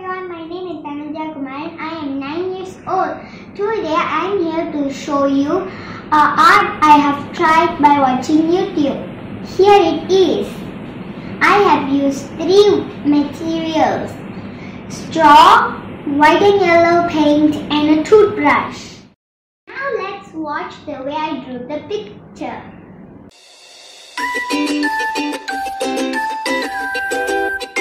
everyone, my name is Thanuja and I am 9 years old. Today I am here to show you art I have tried by watching YouTube. Here it is. I have used 3 materials: straw, white and yellow paint and a toothbrush. Now let's watch the way I drew the picture.